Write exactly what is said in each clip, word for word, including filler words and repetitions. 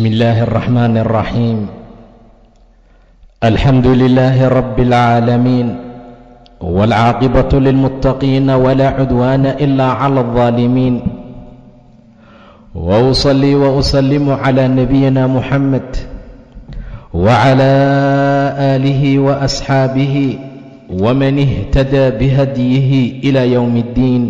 بسم الله الرحمن الرحيم. الحمد لله رب العالمين، والعاقبة للمتقين ولا عدوان إلا على الظالمين، وأصلي وأسلم على نبينا محمد وعلى آله وأصحابه ومن اهتدى بهديه إلى يوم الدين.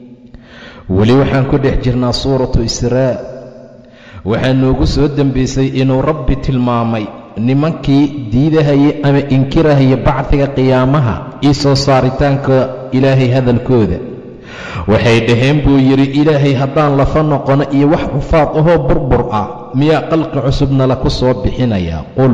weli waxaan ku dhex jirnaa suuratu Israa. waxaa noogu soo dembaysay inuu rabbi tilmaamay nimankii diidahaya ama inkirahaya bacdiga qiyaamaha iyo soo saaritaanka ilaahay hadalkooda. waxay dhaheen buu yidhi, ilaahay haddaan lafa noqono iyo wax xufaad ahoo burbur ah miyaa qalqi cusubna la ku soo bixinayaa? qul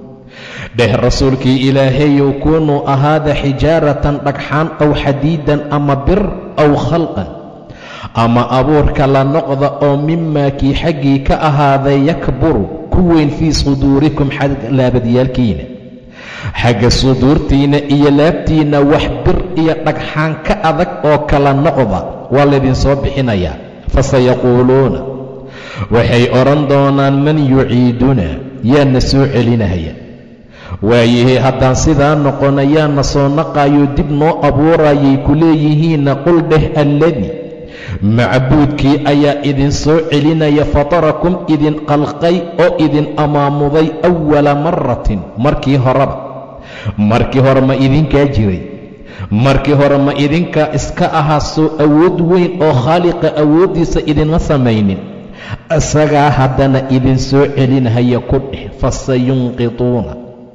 dheh rasuulkii ilaahayow, kuunuu ahaada xijaaratan dhagxaan aw xadiidan ama bir aw khalqan ama abuurka la noqda oo mimaa kii xaggii ka ahaaday yakburu ku weyn fii suduurikum laabadyaalkiina, xagga suduurtiina iyo laabtiinna wax bir iyo dhagxaan ka adag oo kala noqda waa laydinsoo bixinayaa. fasayaquuluuna waxay odhan doonaan, man yuciiduna yaana soo celinahaya? waayihii haddaan sidaa noqona yaana soo naqayo dib noo abuurayay ku leeyihiinna qul dheh alladii macbuudkii ayaa idin soo celinaya fatarakum idin qalqay oo idin amaamuday awala maratin markii horeba. markii hore ma idinkaa jiray? markii hore ma idinkaa iska ahaa soo awood weyn oo khaaliqa awooddiisa idinma samaynin? isagaa haddana idin soo celinhaya ku dheh. fasayunqituuna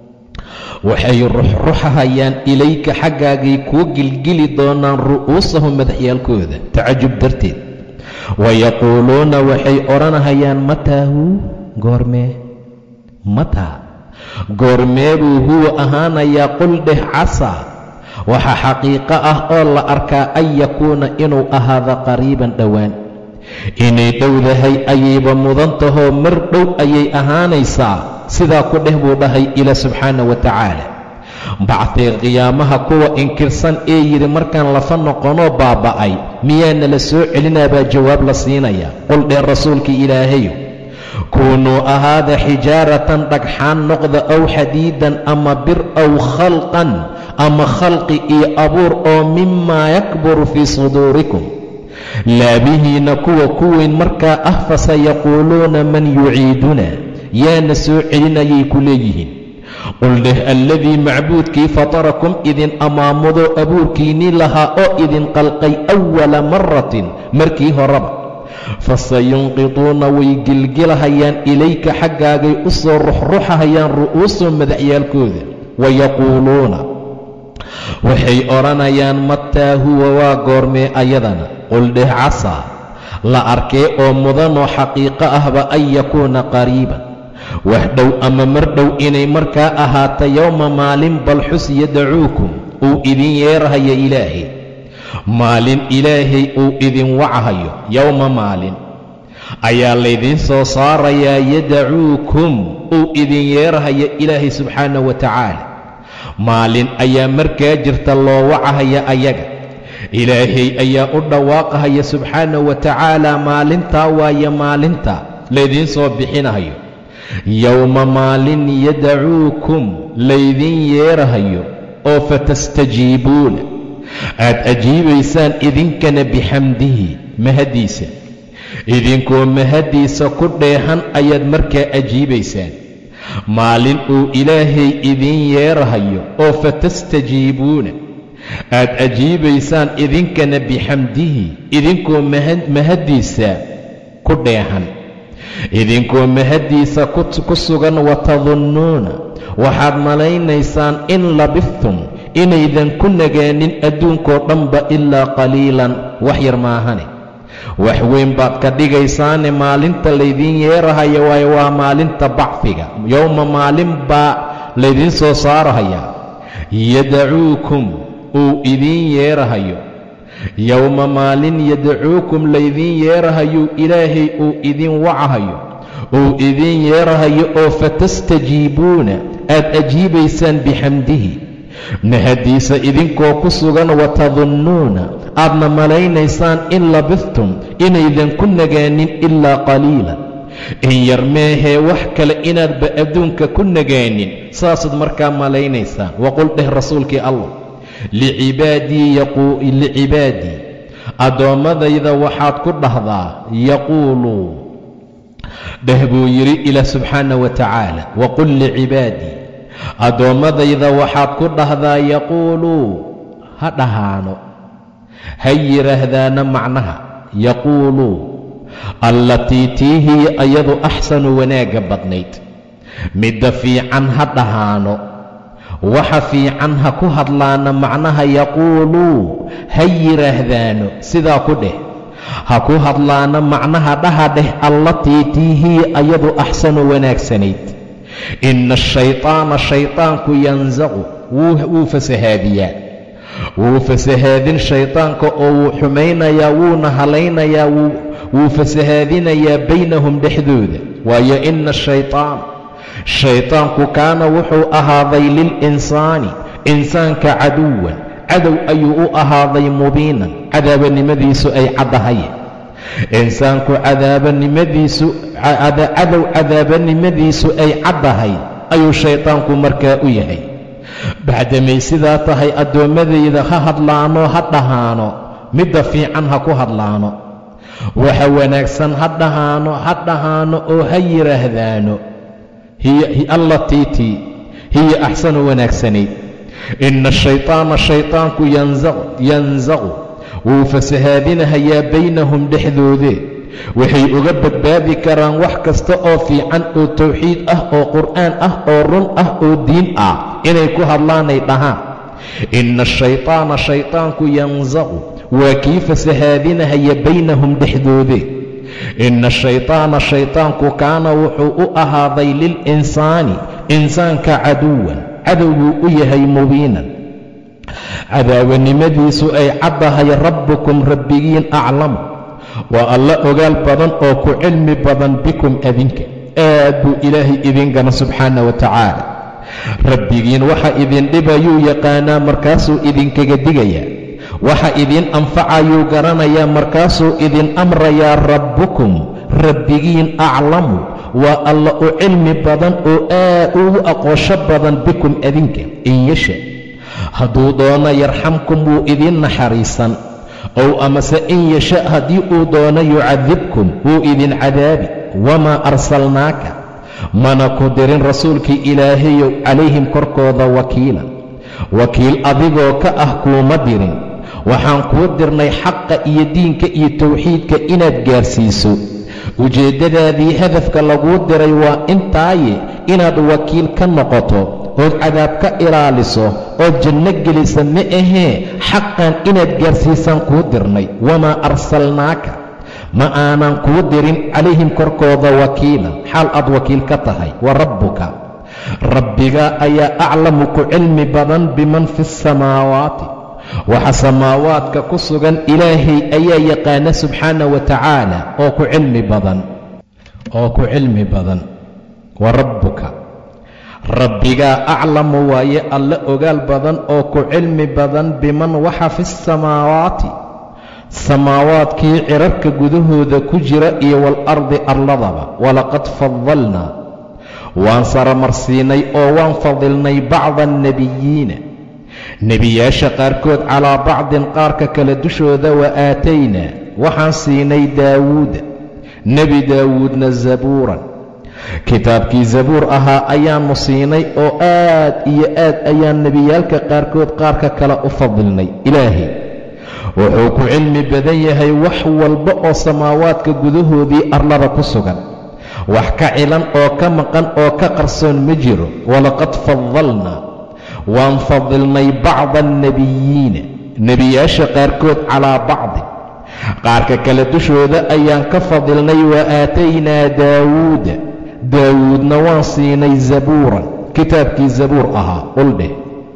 waxay ruxruxahayaan ilayka xaggaagay kuu gilgili doonaan ru'uusahum madaxyaalkooda tacajub darteed. wayaquuluuna waxay odhanahayaan mataahu goormee? mataa goormee buu huwa ahaanayaa? qul dheh casaa waxaa xaqiiqo ah oo la arkaa an yakuuna inuu ahaado qariiban dhowaan. inay dhowdahay ayayba mudan tahoo mar dhow ayay ahaanaysaa. sidaa ku dheh buu dhahay ilaa subxaana wa tacaala. bacdiga qiyaamaha kuwa inkirsan ee yidhi markaan lafa noqonoo baaba'ay miyaana la soo celinaa baa jawaab la siinayaa. qul dheh rasuulkii ilaahayo, kuunuu ahaada xijaaratan dhagxaan noqda aw xadiidan ama bir aw khalqan ama khalqi iyo abuur oo mimaa yakburu fii suduurikum laabihiinna kuwa ku weyn markaa ah. fasayaquuluuna man yuciiduna yaana soo celinayay ku leeyihiin. qul dheh alladii macbuudkii fatarakum idin amaamudo abuurkiinnii lahaa oo idin qalqay awala maratin markii horeba. fasayunqituuna way gilgilahayaan ilayka xaggaagay u soo ruxruxahayaan ru'uusahum madaxyaalkooda. wayaquuluuna waxay odhanayaan mataa huwa waa goormee ayadana? qul dheh casaa la arkee oo mudanoo xaqiiqo ahba an yakuuna qariiban wax dhow ama mar dhow inay markaa ahaata. yowma maalin balxus yadacuukum uu idin yeerahayo ilaahay. maalin ilaahay uu idin wacahayo. yowma maalin ayaa laydiin soo saarayaa yadacuukum uu idin yeerahayo ilaahay subxaana wa tacaala. maalin ayaa markaa jirta loo wacahaya ayaga. ilaahay ayaa u dhawaaqahaya subxaana wa tacaala. maalintaa waaye maalinta laydiin soo bixinahayo. yowma maalin yadacuukum laydin yeerahayo oo fatastajiibuuna aad ajiibaysaan idinkana bixamdihi mahaddiisa. idinkoo mahaddiisa ku dheehan ayaad markaa ajiibaysaan. maalin uu ilaahay idin yeerahayo oo fatastajiibuuna aad ajiibaysaan idinkana bixamdihi idinkoo mahaddiisa ku dheehan, idinkoo mahaddiisa ku sugan. watadunnuuna waxaad malaynaysaan in labithtum inaydan ku nagaanin adduunkoo dhanba ilaa qaliilan wax yar maahane. wax weyn baad ka dhigaysaane maalinta laydiin yeerahayo waayo waa maalinta bacfiga. yowma maalin baa laydiin soo saarahayaa yadacuukum uu idiin yeerahayo. yowma maalin yadacuukum laydiin yeerahayo ilaahay uu idin wacahayo uu idin yeerahayo oo fatastajiibuuna aad ajiibaysaan bixamdihi mahaddiisa idinkoo ku sugan. watadunnuuna aadna malaynaysaan in labithtum inaydan ku nagaanin ilaa qaliilan in yar meehee wax kale inaadba adduunka ku nagaanin saasaad markaa malaynaysaan. waqul dheh rasuulkii allah licibaadii licibaadii addoommadayda waxaad ku dhahdaa yaquuluu dheh buu yidhi ilaah subxaana wa tacaala. waqul licibaadii addoommadayda waxaad ku dhahdaa yaquuluu ha dhahaano ha yidhaahdaana macnaha yaquuluu allatii tii hiya ayadu axsanu wanaagga badnayd, midda fiican ha dhahaano, waxa fiican ha ku hadlaana macnaha yaquuluu ha yidhaahdaano sidaa ku dheh, ha ku hadlaana macnaha dhaha dheh allatii tii hiya ayadu axsanu wanaagsanayd. ina ashayطaana shayطaanku yanzaqu wuu fasahaadiyaa, wuu fasahaadin shayطaanka oo wuu xumaynayaa, wuuna halaynayaa, wuu fasahaadinayaa baynahum dhexdooda. waayo ina ashayطaan shayطaanku kaana wuxuu ahaaday lilinsaani insaanka caduwan cadow ayuu u ahaaday mubiinan cadaabanimadiisu ay caddahay. insaanku cadaabanimadiisu cadow cadaabanimadiisu ay caddahay ayuu shayطaanku markaa u yahay. bacdamay sidaa tahay addoommadayda ha hadlaano ha dhahaano, midda fiican ha ku hadlaano, waxa wanaagsan ha dhahaano ha dhahaano oo ha yidhaahdaano allatii tii hiya axsanu wanaagsanayd. ina ashayطaana shayطaanku yanzaqu wuu fasahaadinahayaa baynahum dhexdoodee. waxay uga badbaadi karaan wax kasta oo fiican oo tawxiid ah oo qur'aan ah oo run ah oo diin ah inay ku hadlaanay dhahaan. ina ashayطaana shayطaanku yanzaqu waa kii fasahaadinahaya baynahum dhexdoodee. ina ashayطaana shayطaanku kaana wuxuu u ahaaday lilinsaani insaanka caduwan cadow buu u yahay mubiinan cadaawanimadiisu ay caddahay. rabbukum rabbigiin aclamu waa alla ogaal badan oo ku cilmi badan bikum adinka. aad buu ilaahay idin gana subxaana wa tacaala. rabbigiin waxa idin dhibayuu yaqaanaa markaasuu idinkaga digayaa, waxa idin anfacayuu garanayaa markaasuu idin amrayaa. rabbukum rabbigiin aclamu waa alla u cilmi badan oo aad ugu aqoosho badan bikum adinka. in yasha hadduu doono yarxamkum wuu idin naxariisan, ow amase in yasha haddii uu doono yucadibkum wuu idin cadaabi. wamaa arsalnaaka mana ku dirin rasuulkii ilaahayow calayhim korkooda wakiilan wakiil adigoo ka ah kuuma dirin. waxaan kuu dirnay xaqa iyo diinka iyo tawxiidka inaad gaarsiiso. ujeeddadaadii hadafka laguu diray waa intaaye inaad wakiil ka noqoto ood cadaab ka ilaaliso ood janno gelisa ma ahee xaqan inaad gaarsiisaan kuu dirnay. wamaa arsalnaaka ma aanan kuu dirin calayhim korkooda wakiilan xaal aad wakiil ka tahay. wa rabbuka rabbiga ayaa aclamu ku cilmi badan biman fi asamaawaati waxa samaawaadka ku sugan. ilaahay ayaa yaqaana subxaana wa tacaala oo ku cilmi badan oo ku cilmi badan. wa rabbuka rabbigaa aclamu waaye alla ogaal badan oo ku cilmi badan biman waxa fi samaawaati samaawaadkii cirarka gudahooda ku jira iyo waalardi arladaba. walaqad fadalnaa waan saramarsiinay oo waan fadilnay bacda annebiyiina nebiyaasha qaarkood calaa bacdin qaarka kale dushooda. wa aataynaa waxaan siinay daawuuda nebi daawuudna zabuuran kitaabkii zabuur ahaa ayaannu siinay oo aad iyo aad ayaan nebiyaalka qaarkood qaarka kale u fadilnay. ilaahay wuxuu ku cilmi badan yahay wax walba oo samaawaadka gudahoodii arlada ku sugan. wax ka cilan oo ka maqan oo ka qarsoon ma jiro. walaqad fadalnaa waan fadilnay bacda annebiyiina nebiyaasha qaarkood calaa bacdin qaarka kale dushooda ayaan ka fadilnay. wa aataynaa daawuuda daawuudna waan siinay zabuuran kitaabkii zabuur ahaa. qul dheh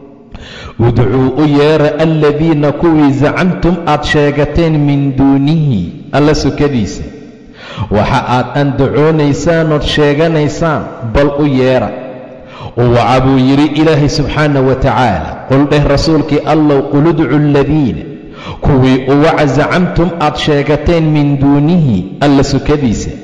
udcuu u yeera aladiina kuwii zacamtum aad sheegateen min duunihi alla sukadiisa. waxa aad andacoonaysaan sheeganaysaan bal u yeera. uwaca buu yidhi ilaahay subxaana wa tacaala. qul dheh rasuulkii allow qul udcu aladiina kuwii uwaca zacamtum aad sheegateen min duunihi alla sukadiisa.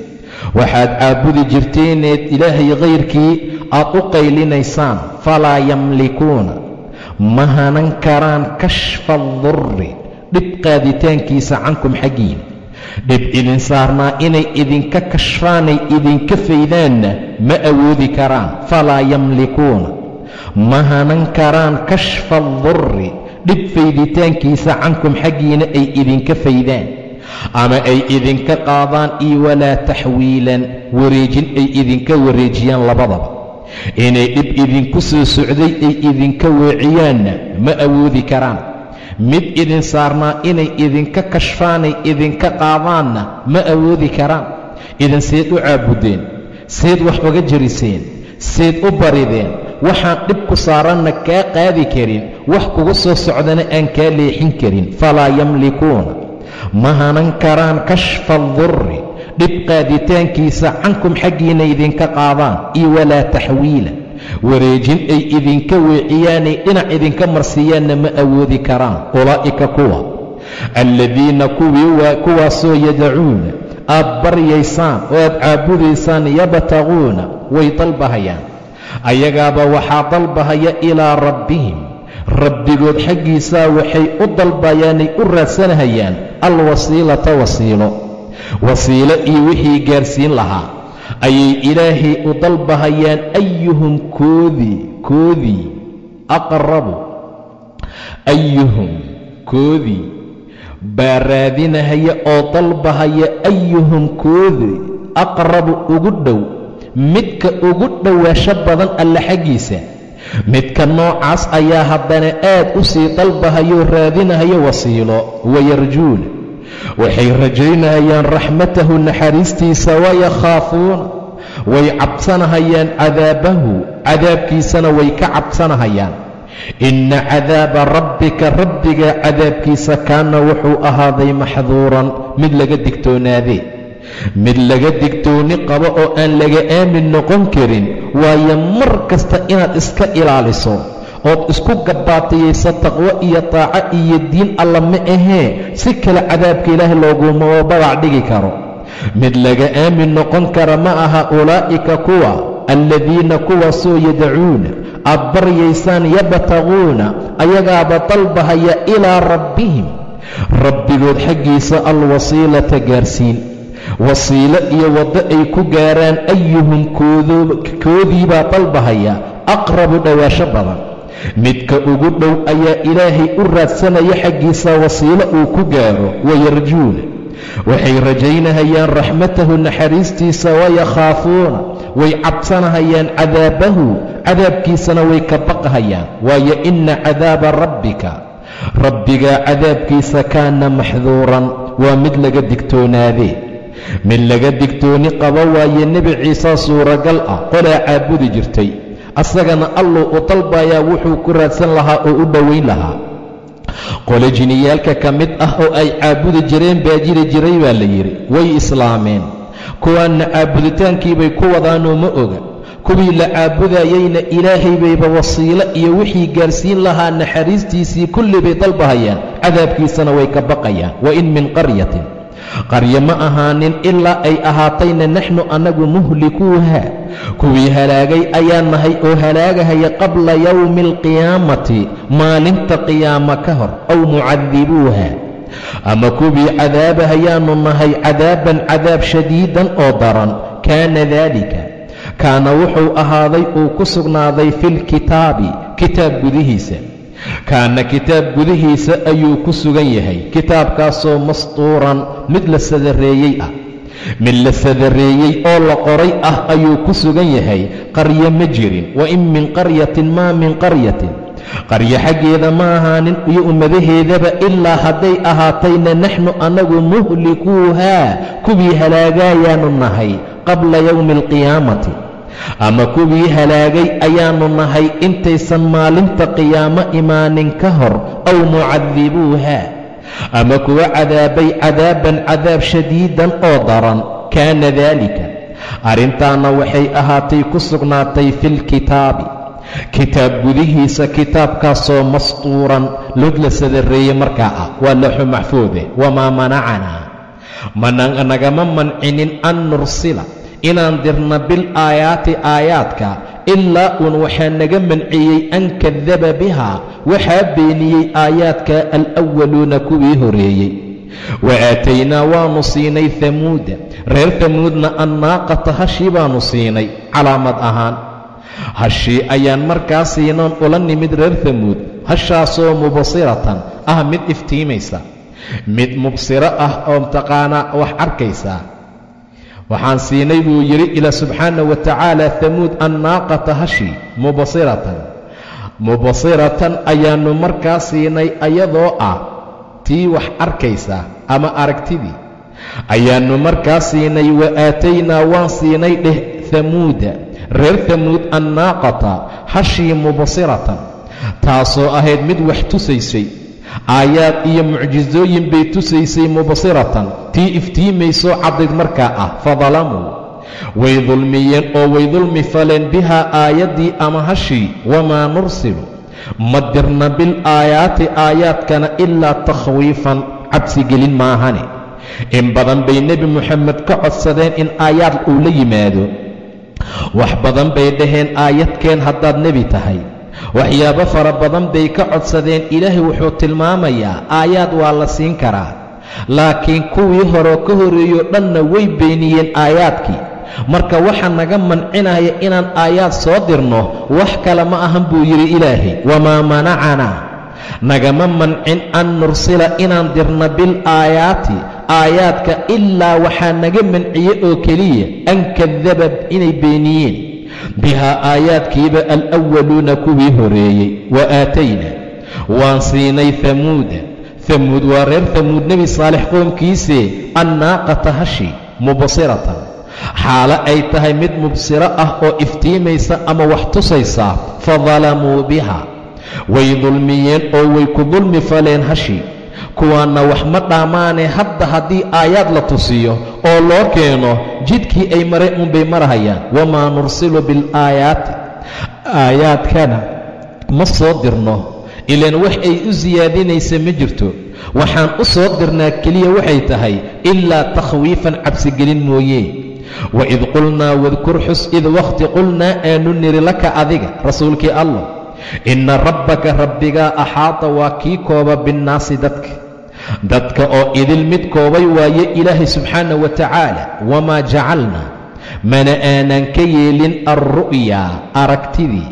waxaad caabudi jirteeneed ilaahay kayrkii aad u qaylinaysaan falaa yamlikuuna ma hanan karaan kashfa adurri dhib qaaditaankiisa cankum xaggiina dhib idin saarnaa inay idinka kashfaanay idinka faydaanna ma awoodi karaan falaa yamlikuuna ma hanan karaan kashfa adurri dhib fayditaankiisa cankum xaggiina ay idinka faydaan ama ay idinka qaadaan iyo walaa taxwiilan wareejin ay idinka wareejiyaan labadaba inay dhib idinku soo socday ay idinka weeciyaanna ma awoodi karaan mid idin saarnaa inay idinka kashfaanay idinka qaadaanna ma awoodi karaan idin seed u caabudeen seed wax uga jariseen seed u barideen waxaan dhib ku saaranna kaa qaadi karin wax kugu soo socdana aan kaa leexin karin falaa yamlikuuna ma hanan karaan kashfa adurri dhib qaaditaankiisa cankum xaggiina idinka qaadaan iyo walaa taxwiila wareejin ay idinka weeciyaanay dhinac idinka marsiiyaanna ma awoodi karaan ulaa'ika kuwa alladiina kuwii waa kuwaasoo yadacuuna aad baryaysaan oo aad caabudaysaan yabtaguuna way dalbahayaan ayagaaba waxaa dalbahaya ilaa rabbihim rabbigood xaggiisaa waxay u dalbayaanay u raadsanahayaan alwasiilata wasiilo wasiilo iyo wixii gaarsiin lahaa ayay ilaahay u dalbahayaan ayuhum koodii koodii aqrabu ayuhum koodii baa raadinahaya oo dalbahaya ayuhum koodii aqrabu ugu dhow midka ugu dhowaasho badan alle xaggiisa midka noocaas ayaa haddana aad u sii dalbahayo raadinahayo wasiilo wayarjuuna waxay rajaynahayaan raxmatahu naxariistiisa wayakhaafuuna way cabsanahayaan cadaabahu cadaabkiisana way ka cabsanahayaan inna cadaaba rabbika rabbiga cadaabkiisa kaana wuxuu ahaaday maxduuran mid laga digtoonaadee mid laga digtooni qabo oo aan laga aamin noqon karin waayo mar kasta inaad iska ilaaliso ood isku gabbaatiyayso taqwo iyo taaco iyo diin alla ma ahee si kale cadaabka ilaahay looguma babac dhigi karo mid laga aamin noqon kara ma aha ulaa'ika kuwa alladiina kuwaasoo yadacuuna aad baryaysaan yabtaguuna ayagaaba dalbahaya ilaa rabbihim rabbigood xaggiisa alwasiilata gaarsiin wasiilo iyo waddo ay ku gaaraan ayuhum koodiibaa dalbahaya aqrabu dhowaasho badan midka ugu dhow ayaa ilaahay u raadsanaya xaggiisa wasiilo uu ku gaaro wayarjuuna waxay rajaynahayaan raxmatahu naxariistiisa wayakhaafuuna way cabsanahayaan cadaabahu cadaabkiisana way ka baqahayaan waayo inna cadaaba rabbika rabbigaa cadaabkiisa kaana maxduuran waa mid laga digtoonaadee mid laga digtooni qabo waaye nebi ciise suuragal ah qolaa caabudi jirtay asagana alluu u dalbayaa wuxuu ku raadsan lahaa oo u dhowayn lahaa qole jiniyaalka ka mid ah oo ay caabudi jireen baa jiri jiray baa la yidhi way islaameen kuwaanna caabuditaankiibay ku wadaanoo ma oga kuwii la caabudayeyna ilaahay bayba wasiilo iyo wixii gaarsiin lahaa naxariistiisii kulli bay dalbahayaan cadaabkiisana way ka baqayaan wa in min qaryatin qaryo ma ahaanin ilaa ay ahaatayna naxnu annagu muhlikuuha kuwii halaagay ayaan nahay oo halaagahaya qabla yowmi alqiyaamati maalinta qiyaama ka hor aw mucadibuuha ama kuwii cadaabahayaanu nahay cadaaban cadaab shadiidan oo daran kaana daalika kaana wuxuu ahaaday uu ku sugnaaday filkitaabi kitaab gudihiisa kaana kitaab gudihiisa ayuu ku sugan yahay kitaabkaasoo mastuuran mid la sadareeyey ah mid la sadareeyey oo la qoray ah ayuu ku sugan yahay qaryo ma jirin wa in min qaryatin maa min qaryatin qaryo xaggeeda ma ahaanin iyo ummadaheedaba ilaa hadday ahaatayna naxnu annagu muhlikuuhaa kuwii halaagayaanu nahay qabla yowmi alqiyaamati ama kuwii halaagay ayaanu nahay intaysan maalinta qiyaamo imaanin ka hor aw mucadibuuha ama kuwa cadaabay cadaaban cadaab shadiidan oo daran kaana daalika arrintaana waxay ahaatay ku sugnaatay filkitaabi kitaab gudihiisa kitaabkaasoo mastuuran lod la sadareeyey markaa ah waa looxu maxfuude wamaa manacanaa mana nagama mancinin an nursila inaan dirna bilaayaati aayaadka ilaa uun waxaa naga manciyey an kadaba bihaa waxaa beeniyey aayaadka alwaluuna kuwii horeeyey. wa aataynaa waanu siinay hamuuda reer hamuudna annaaqata hashii baanu siinay calaamad ahaan. hashii ayaan markaa siinoon ula nimid reer hamuud, hashaasoo mubsiratan ah mid iftiimaysa, mid mubsiro ah oo taqaanaa wax arkaysa. waxaan siinay buu yidhi ilaa subxaanahu wa tacaala hamuud annaaqata hashii mubsiratan mubsiratan ayaannu markaa siinay ayadoo ah tii wax arkaysa ama aragtidii ayaannu markaa siinay. wa aataynaa waan siinay dheh hamuuda reer hamuud annaaqata hashii mubsiratan taasoo ahayd mid wax tusaysay, aayaad iyo mucjizooyin bay tusaysay. mubsiratan tii iftiimaysoo caddayd markaa ah. fadalamuu way dulmiyeen oo way dulmi faleen bihaa aayaddii ama hashii. wamaa nursilu ma dirna bilaayaati aayaadkana ilaa takhwiifan cabsigelin maahane. in badan bay nebi moxamed ka codsadeen in aayaad uu la yimaado. wax badan bay dhaheen aayadkeen haddaad nebi tahay. waxyaabo fara badan bay ka codsadeen. ilaahay wuxuu tilmaamayaa aayaad waa la siin karaa, laakiin kuwii horeo ka horeeyoo dhanna way beeniyeen aayaadkii. marka waxa naga mancinaya inaan aayaad soo dirno wax kale ma ahan buu yidhi ilaahay. wamaa manacanaa nagama mancin an nursila inaan dirna bilaayaati aayaadka ilaa waxaa naga manciye oo keliya an kadaba inay beeniyeen bihaa aayaadkiiba alwaluuna kuwii horeeyey. wa aataynaa waan siinay hamuuda hamuud waa reer hamuud nebi saalex qoomkiisee annaaqata hashi mubsiratan xaalo ay tahay mid mubsiro ah oo iftiimaysa ama wax tusaysa. fadalamuu biha way dulmiyeen oo way ku dulmi faleen hashi. kuwaanna wax ma dhammaane hadda haddii aayaad la tusiyo oo loo keeno jidkii ay mareen unbay marahayaan. wamaa nursilu bilaayaati aayaadkana ma soo dirno ilaan wax ay u siyaadinaysa ma jirto. waxaan u soo dirnaa keliya waxay tahay ilaa takhwiifan cabsigelin mooye. waid qulnaa wadkur xus id wakhti qulnaa aanu niri laka adiga rasuulkii allah inna rabbaka rabbigaa axaata waa kii kooba binnaasi dadka dadka oo idil mid koobay waaye ilaahay subxaanahu wa tacaala. wamaa jacalnaa mana aanan ka yeelin alru'yaa aragtidii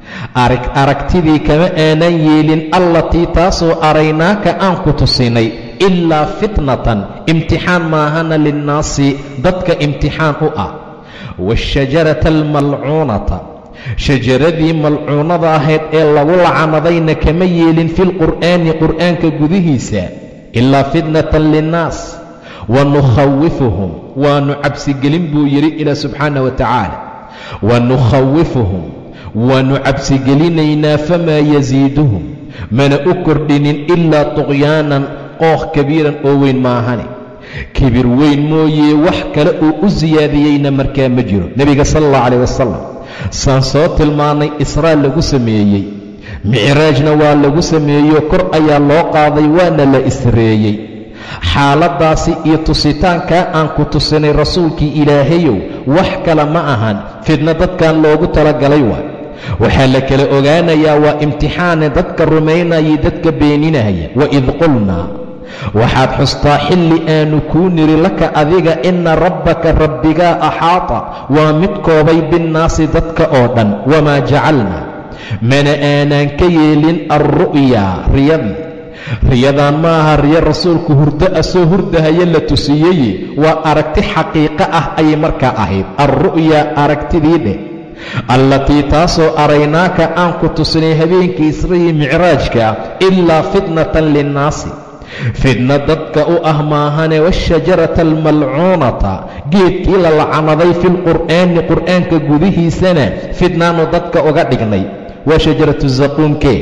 aragtidii kama aanan yeelin allatii taasoo araynaaka aan ku tusinay ilaa fitnatan imtixaan maahana linnaasi dadka imtixaan u ah. waashajarata almalcuunata shajaradii malcuunada ahayd ee lagu lacanadayna kama yeelin filqur'aani qur'aanka gudihiisa ilaa fitnatan linnaas. wanukhawifuhum waanu cabsigelin buu yidhi ilaa subxaanahu wa tacaala. wanukhawifuhum waanu cabsigelinaynaa famaa yasiiduhum mana u kordhinin ilaa tuqyaanan qooq kabiiran oo weyn maahane. kibir weyn mooyee wax kale uu u siyaadiyeyna markaa ma jiro. nebiga sala allahu calayh wasalam saan soo tilmaannay israa lagu sameeyey, micraajna waa lagu sameeyo kor ayaa loo qaaday waana la isreeyey. xaaladdaasi iyo tusitaankaa aan ku tusinay rasuulkii ilaahayow wax kale ma ahan fidna dadkan loogu talagalay waa. waxaa la kala ogaanayaa waa imtixaane dadka rumaynayay dadka beeninaya. waid qulnaa waxaad xustaa xilli aanu kuu niri laka adiga inna rabbaka rabbigaa axaata waa mid koobay binnaasi dadka oo dhan. wamaa jacalnaa mana aanaan ka yeelin alru'yaa riyadii. riyadaan ma aha riyo rasuulku hurdo asoo hurdahaya la tusiyeye, waa aragti xaqiiqo ah ayay markaa ahayd. alru'yaa aragtidii dheh allatii taasoo araynaaka aan ku tusinay habeenkii isra'i micraajka ilaa fitnatan linnaasi fidna dadka u ah maahane. waashajarata almalcuunata geedkii la lacanaday filqur'aani qur'aanka gudihiisana fidnaanu dadka uga dhignay. waa shajaratu zaquumkee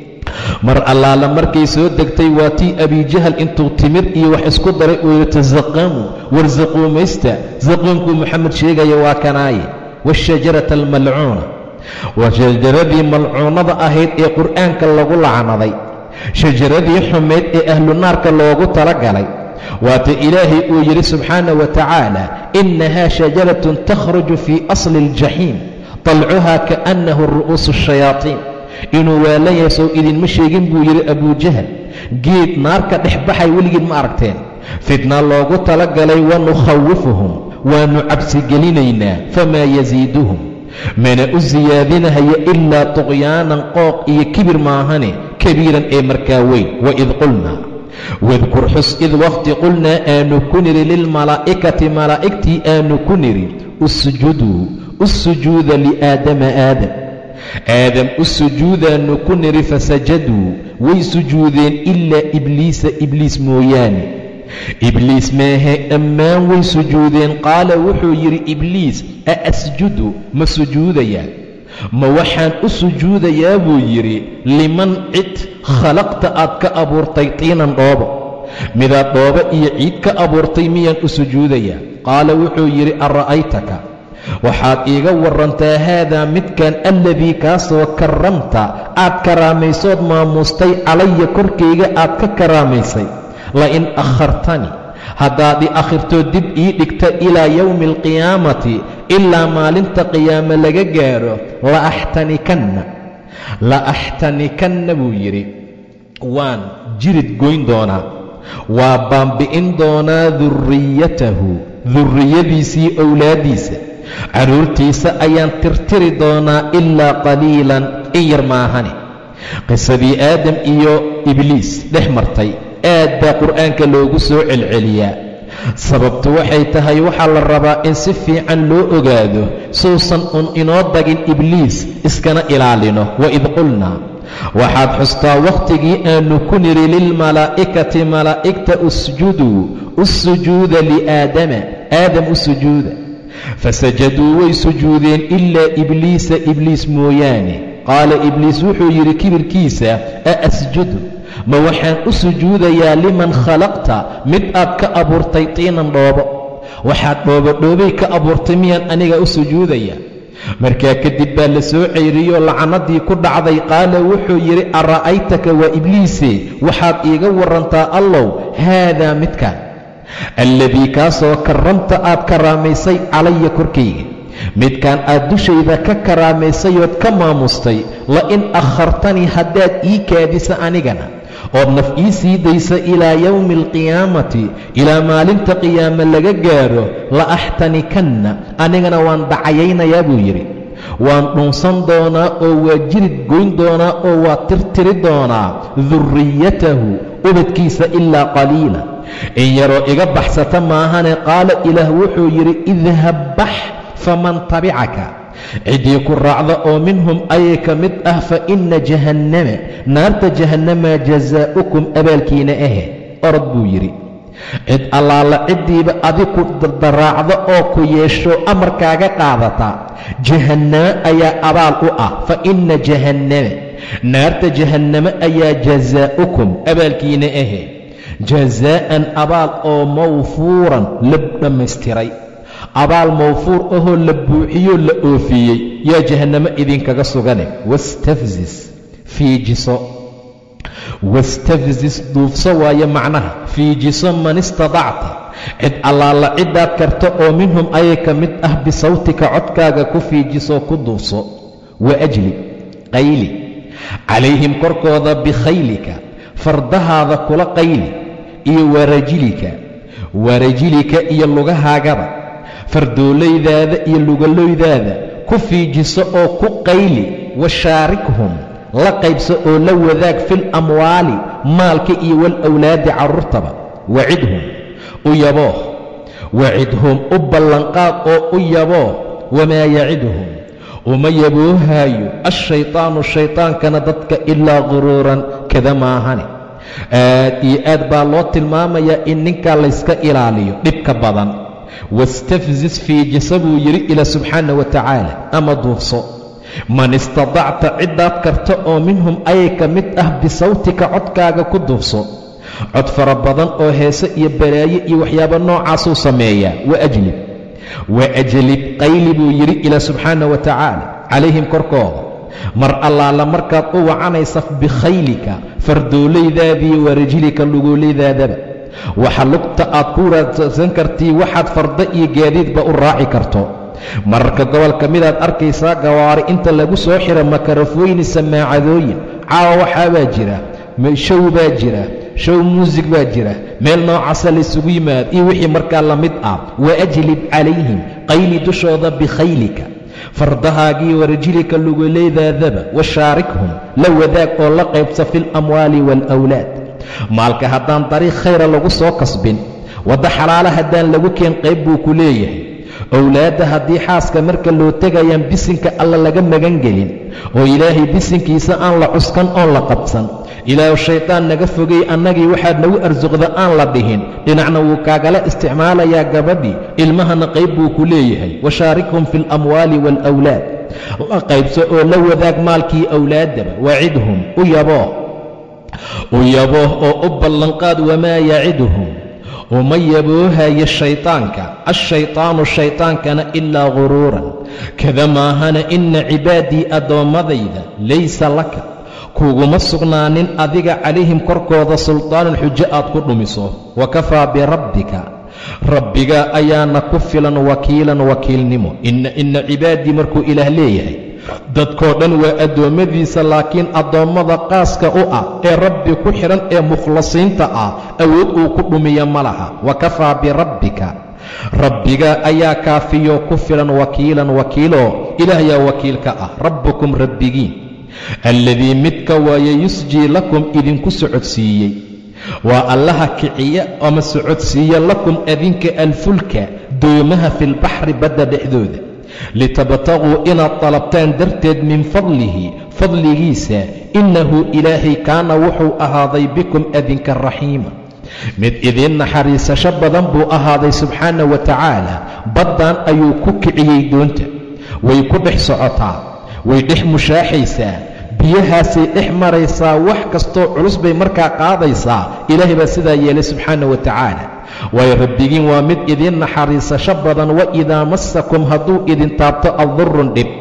mar allaala markay soo degtay waa tii abijahal intuu timir iyo wax isku daray uu yatazaqamu war zaquumaysta. zaquumkuu moxamed sheegaya waa kanaaye. waashajarata almalcuuna waa shajaradii malcuunada ahayd ee qur'aanka lagu lacanaday, shajaradii xumayd ee ahlu naarka loogu talagalay. waata ilaahay uu yidhi subxaana wa tacaala innahaa shajaratun takhruju fii asli aljaxiim طalcuhaa kaأnnahu ru'uusu الshayaaطiin inuu waalan yahay sow idinma sheegin buu yidhi abujahal geed naarka dhex baxay weligiid ma aragteen fitna loogu tala galay wanukhawifuhum waannu cabsigelinaynaa famaa yasiiduhum mana u siyaadinahaya ilaa tuqyaanan qooq iyo kibir maahane kabiiran ee markaa weyn waid qulnaa wadkur xus id waqti qulnaa aanu ku nidhi lilmalaa'ikati malaa'igtii aanu ku nidhi usjuduu u sujuuda liaadama aadam aadam u sujuudaannu ku nidhi fasajaduu way sujuudeen ilaa ibliisa ibliis mooyaane ibliis maahe dhammaan way sujuudeen qaala wuxuu yidhi ibliis a asjudu ma sujuudayaa ma waxaan u sujuudayaa buu yidhi liman cid khalaqta aad ka abuurtay tiinan dhoobo midaad dhoobo iyo ciid ka abuurtay miyaan u sujuudayaa qaala wuxuu yidhi ara'aytaka waxaad iiga warantaa haadaa midkan alladii kaasoo karramta aad karaamaysood maamuustay calaya korkayga aad ka karaamaysay lain akhartanii haddaad i akhirtoo dib ii dhigta ilaa yowmi alqiyaamati ilaa maalinta qiyaame laga gaadho la axtanikanna la axtanikanna buu yidhi waan jirid goyn doonaa waa baambi'in doonaa durriyatahu durriyadiisii owlaaddiisa carruurtiisa ayaan tirtiri doonaa ilaa qaliilan in yar maahane qisadii aadam iyo ibliis dhex martay aad baa qur'aanka loogu soo celceliyaa sababtu waxay tahay waxaa la rabaa in si fiican loo ogaado suusan un inoo dagin ibliis iskana ilaalino waid qulnaa waxaad xustaa wakhtigii aanu ku nidhi lilmalaa'ikati malaa'igta usjuduu u sujuuda liaadama aadam u sujuuda fasajaduu way sujuudeen ilaa ibliisa ibliis mooyaane qaala ibliis wuxuu yidhi kibirkiisa a asjudu ma waxaan u sujuudayaa liman khalaqta mid aad ka abuurtay tiinan dhoobo waxaad dhoobodhoobay ka abuurtay miyaan aniga u sujuudayaa markaa kadib baa la soo ceyriyoo lacnadii ku dhacday qaala wuxuu yidhi ara'aytaka waa ibliise waxaad iiga warantaa allow haadaa midkan alladii kaasoo karramta aad karaamaysay calaya korkayga midkaan aad dushayda ka karaamaysay-ood ka maamustay la-in akhartanii haddaad ii kaadisa anigana ood naf ii sii daysa ilaa yowmi alqiyaamati ilaa maalinta qiyaame laga gaadho la axtanikanna anigana waan dacayaynayaa buu yidhi waan dhunsan doonaa oo waa jirid goyn doonaa oo waa tirtiri doonaa durriyatahu ubadkiisa ilaa qaliila in yaroo iga baxsata maahane qaala ilaah wuxuu yidhi idhab bax faman tabicaka ciddii ku raacda oo minhum ayay ka mid ah fa inna jahannama naarta jahannamaa jazaa'ukum abaalkiina ahe orod buu yidhi cid allaala ciddiiba adiku daraacda oo ku yeesho amarkaaga qaadata jahannamo ayaa abaal u ah fa inna jahannama naarta jahannamo ayaa jazaa'ukum abaalkiina ahe jazaa'an abaal oo mawfuuran la dhammaystiray abaal mawfuur ahoo la buuxiyoo la oofiyey yaa jahannamo idinkaga sugane wastafzis fiijiso wastafzis duufso waaye macnaha fiijiso man istadacta cid allaala ciddaad karta oo minhum ayay ka mid ah bisawtika codkaaga ku fiijisoo ku duufso waajlib qayli calayhim korkooda bikhaylika fardahaada kula qayli iyo warajilika warajilika iyo lugahaagaba fardoolaydaada iyo lugaloydaada ku fiijiso oo ku qayli washaarikhum la qaybso oo la wadaag fil amwaali maalka iyo walawlaadi carruurtaba wacidhum u yaboo wacidhum u ballanqaad oo u yaboo wamaa yacidhum uma yaboohaayo ashaytaanu shaytaankana dadka ilaa quruuran kada maahane aad iyo aad baa loo tilmaamayaa in ninkaa layska ilaaliyo dhibka badan wastafzis fiijisa buu yidhi ilaa subxaana wa tacaala ama duufso man istadacta ciddaad karta oo minhum ayay ka mid ah bisawtika codkaaga ku duufso cod fara badan oo heese iyo balaaye iyo waxyaabo noocaasuu sameeyaa waajlib waajlib qayli buu yidhi ilaa subxaana wa tacaala calayhim korkooda mar allaala markaad u wacanaysa bikhaylika fardoolaydaadiiyo warajilika lugooleydaadaba waxa lugta aad ku raadsan kartii waxaad farda iyo gaadiidba u raaci karto. mararka gobol ka midaad arkaysaa gawaari inta lagu soo xiro makarafooyin samaacadooyin. caawa waxaabaa jira show baa jira show muusig baa jira meel noocaasa laysugu yimaad iyo wixii markaa la mid ah. waajlib calayhim qayli dushooda bikhaylika fardahaagii warajilika luguleedaadaba washaarikhum la wadaag oo la qaybsa fi lamwaali waalawlaad. maalka haddaan dariiq khayra lagu soo kasbin wadda xalaala haddaan lagu keen qayb buu ku leeyahay. owlaadda haddii xaaska marka loo tegayaan bisinka alla laga magan gelin oo ilaahay bisinkiisa aan la cuskan oon la qabsan, ilaahu shaydaan naga fogay annagii waxaad nagu arsuqda aan la dhihin, dhinacna wuu kaagala isticmaalayaa gabadhii, ilmahana qayb buu ku leeyahay. washaarikhum fi alamwaali waalawlaad, la qaybso oo la wadaag maalkii awlaaddaba. wacidhum u yaboo u yabooh oo u ballanqaad wamaa yaciduhum uma yaboohayo shaytaanka ashaytaanu shaytaankana ilaa guruuran kada maahana ina cibaadii addoommadayda laysa laka kuguma sugnaanin adiga calayhim korkooda sultaanun xujo aad ku dhumiso. wakafaa birabbika rabbiga ayaana ku filan wakiilan wakiilnimo. ina ina cibaadii markuu ilaah leeyahay dadkoo dhan waa addoommadiisa, laakiin addoommada qaaska u ah ee rabbi ku xidhan ee mukhlasiinta ah awood uu ku dhumiya ma laha. wakafaa birabbika rabbiga ayaa kaafiyoo ku filan wakiilan wakiiloo ilaah yaa wakiil ka ah. rabbukum rabbigiin alladii midka waaye yusjii lakum idinku socodsiiyey, waa allaha kiciya ama socodsiiya lakum adinka alfulka doomaha filbaxri badda dhexdooda, litabtaguu inaad dalabtaan darteed min fadlihi fadligiisa. innahu ilaahay kaana wuxuu ahaaday bikum adinka raxiima mid idiin naxariisasho badan buu ahaaday subxaana wa tacaala. baddan ayuu ku kiciyey doonta, way ku dhex socotaa, way dhex mushaaxaysaa, biyahaasay dhex maraysaa, wax kastoo culus bay markaa qaadaysaa. ilaahay baa sidaa yeelay subxaana wa tacaala. waayo rabbigiin waa mid idiin naxariisasho badan. waidaa massakum hadduu idin taabto addurun dhib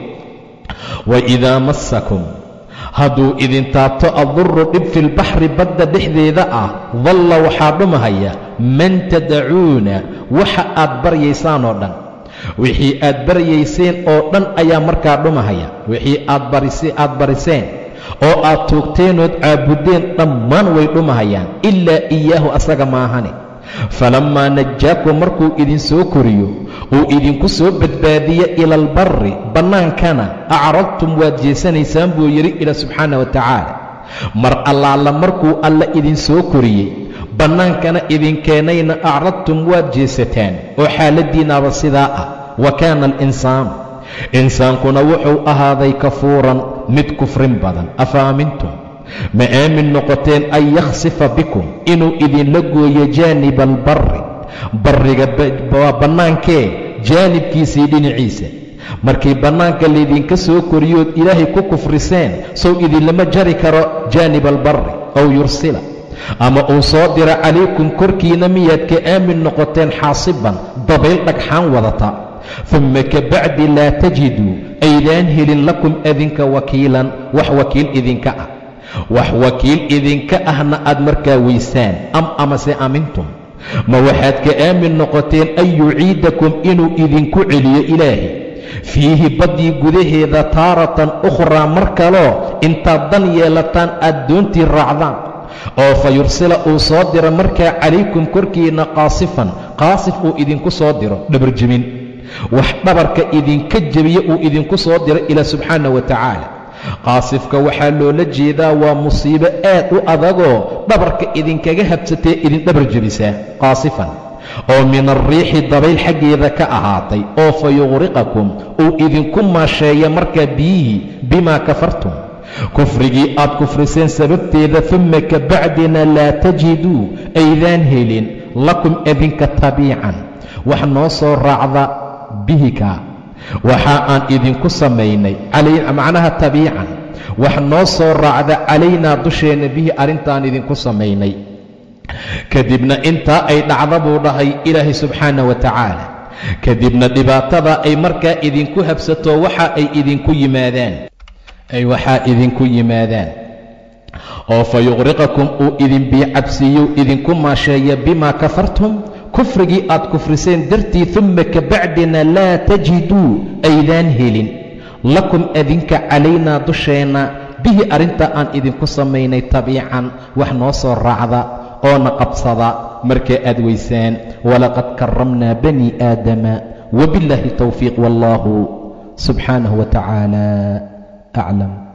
waidaa massakum hadduu idin taabto addurru dhib filbaxri badda dhexdeeda ah, dalla waxaa dhumahaya man tadacuuna waxa aad baryaysaan oo dhan. wixii aad baryayseen oo dhan ayaa markaa dhumahaya. wixii aad barise aad bariseen oo aad tuugteenood caabudeen dhammaan way dhumahayaan, ilaa iyaahu asaga maahane. falammaa najaakum markuu idin soo koriyo uu idinku soo badbaadiyo ila albarri bannaankana acradtum waad jeesanaysaan buu yidhi ila subxaana wa tacaala. mar allaala markuu alla idin soo koriyey bannaankana idin keenayna acradtum waad jeesataan oo xaaladdiinaba sidaa ah. wa kaana alinsaanu insaankuna wuxuu ahaaday kafuuran mid kufrin badan. afa aamintum ma aamin noqoteen an yakhsifa bikum inuu idinla gooyo jaaniba albarri barriga waa bannaankee jaanibkiisii dhinaciisa. markii bannaanka laydinka soo koriyood ilaahay ku kufriseen sow idinlama jari karo jaanib albarri aw yursila ama uu soo diro calaykum korkiina miyaad ka aamin noqoteen xaasiban dabayl dhagxaan wadata. uma kabacdi laa tajiduu aydaan helin lakum adinka wakiilan wax wakiil idinka ah wax wakiil idinka ahna aad markaa weysaan. am amase amintum ma waxaad ka aamin noqoteen an yuciidakum inuu idinku celiyo ilaahay fiihi baddii gudaheeda taaratan ukhraa mar kaloo intaad dan yeelataan aad doontii raacdaan oo fa yursila uu soo diro markaa calaykum korkiinna qaasifan qaasif uu idinku soo diro dhabarjebin, wax dhabarka idinka jebiye uu idinku soo diro ilaa subxaana wa tacaala. qaasifka waxaa loola jeedaa waa musiibo aad u adagoo dhabarka idinkaga habsatee idin dhabar jebisaa. qaasifan oo min alriixi dabayl xaggeeda ka ahaatay oo fa yuqriqakum uu idinku maasheeya markaa biyihii bimaa kafartum kufrigii aad kufriseen sababteeda. uma kabacdina laa tajiduu aydaan helin lakum adinka tabiican wax noo soo raacda bihika waxa aan idinku samaynay macnaha tabiican wax noo soo raacda calaynaa dusheenna bihi arrintaan idinku samaynay. kadibna intaa ay dhacda buu dhahay ilaahay subxaana wa tacaala. kadibna dhibaatada ay markaa idinku habsato waxa ay idinku yimaadaan ay waxaa idinku yimaadaan oo fayuqriqakum uu idin biicabsiiyo idinku maasheeya bimaa kafartum kufrigii aad kufriseen dartii uma kabacdina laa tajiduu aydaan helin lakum adinka calaynaa dusheenna bihi arrintaa aan idinku samaynay tabiican wax noo soo raacda oona qabsada markaa aad weysaan walaqad karamnaa bani aadama wabillaahi towfiiq wallaahu subxaanahu wa tacaala aclam.